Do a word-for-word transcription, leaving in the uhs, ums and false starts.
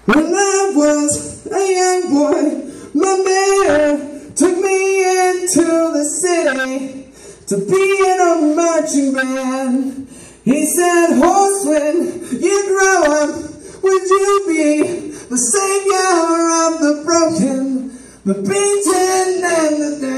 When I was a young boy, my mayor took me into the city to be in a marching band. He said, horse, when you grow up, would you be the savior of the broken, the beaten, and the